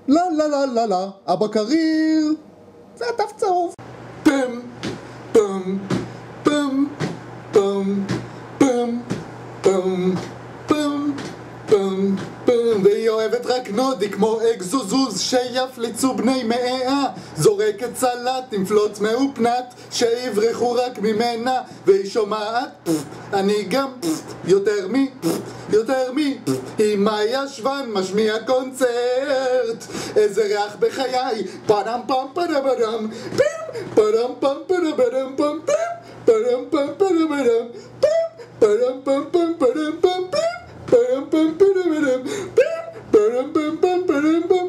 לה לה לה לה לה, אבא קריר, זה עטף צהוב. פם, פם, פם, פם, פם, פם, פם, פם, פם. והיא אוהבת רק נודי כמו אקזוזוז שיפליצו בני מאה, זורקת סלט עם פלוץ מאופנת שיברחו רק ממנה, והיא שומעת אני גם יותר מי עם הישבן משמיע קונצרט, איזה ריח בחיי, פרם פם פרם פרם פרם פם פרם פרם פם פרם פם פרם פרם פם פם פרם פם פרם פם פרם פרם פם פרם פם פם פרם פם